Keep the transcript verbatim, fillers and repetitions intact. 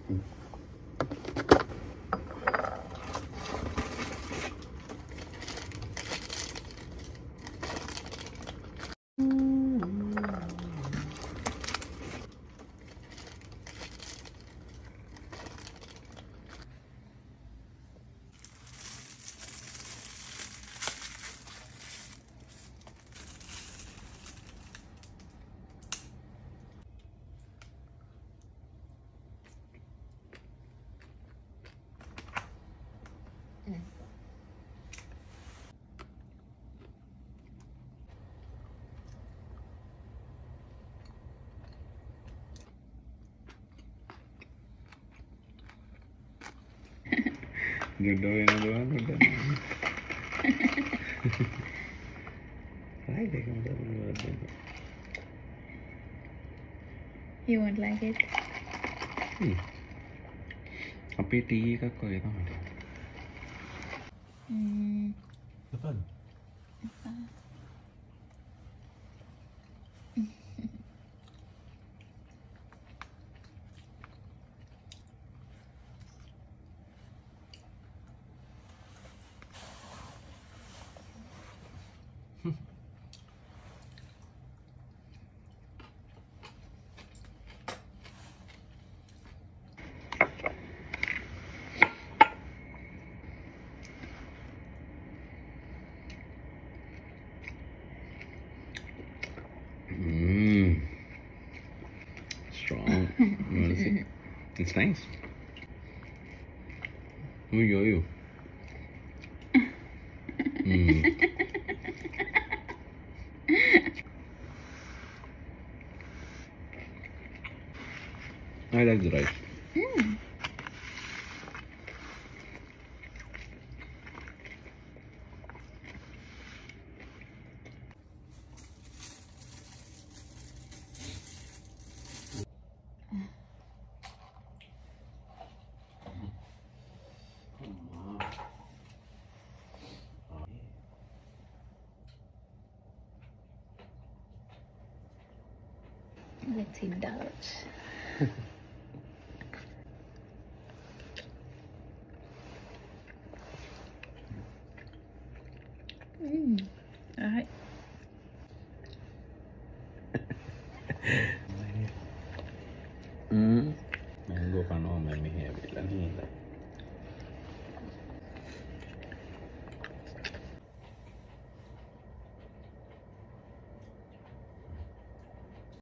Good boy, another one. Right, they come down. You won't like it? Hmm. අපේ T එකක් වගේ තමයි. ම්ම්. අපද? Mmm. Strong. You want to see? It's nice. Who are you? Mmm. I like the rice. Mm. Let's indulge. Mm. All right. Mm. Mango kano mami heavy la nila.